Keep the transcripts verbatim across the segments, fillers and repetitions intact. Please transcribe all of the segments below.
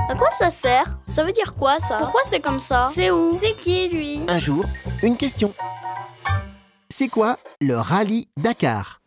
À quoi ça sert? Ça veut dire quoi ça? Pourquoi c'est comme ça? C'est où? C'est qui lui? Un jour, une question. C'est quoi le rallye Dakar?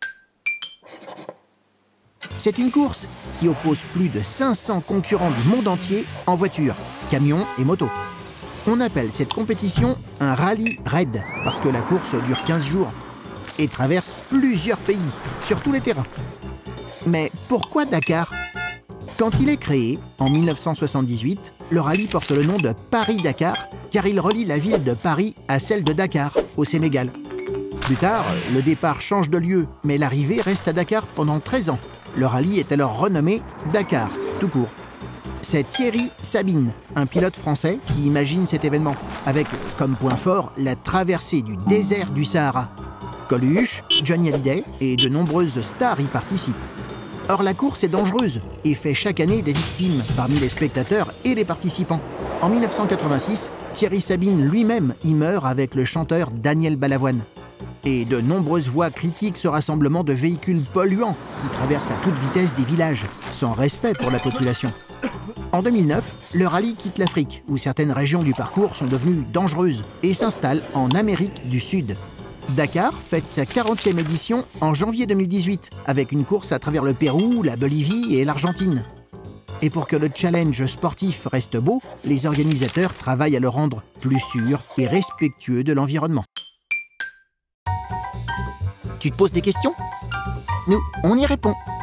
C'est une course qui oppose plus de cinq cents concurrents du monde entier en voiture, camions et motos. On appelle cette compétition un rallye raid parce que la course dure quinze jours et traverse plusieurs pays sur tous les terrains. Mais pourquoi Dakar? Quand il est créé, en mille neuf cent soixante-dix-huit, le rallye porte le nom de Paris-Dakar car il relie la ville de Paris à celle de Dakar, au Sénégal. Plus tard, le départ change de lieu, mais l'arrivée reste à Dakar pendant treize ans. Le rallye est alors renommé Dakar, tout court. C'est Thierry Sabine, un pilote français, qui imagine cet événement, avec comme point fort la traversée du désert du Sahara. Coluche, Johnny Hallyday et de nombreuses stars y participent. Or, la course est dangereuse et fait chaque année des victimes parmi les spectateurs et les participants. En mille neuf cent quatre-vingt-six, Thierry Sabine lui-même y meurt avec le chanteur Daniel Balavoine. Et de nombreuses voix critiquent ce rassemblement de véhicules polluants qui traversent à toute vitesse des villages, sans respect pour la population. En deux mille neuf, le rallye quitte l'Afrique, où certaines régions du parcours sont devenues dangereuses, et s'installe en Amérique du Sud. Dakar fête sa quarantième édition en janvier deux mille dix-huit, avec une course à travers le Pérou, la Bolivie et l'Argentine. Et pour que le challenge sportif reste beau, les organisateurs travaillent à le rendre plus sûr et respectueux de l'environnement. Tu te poses des questions? Nous, on y répond.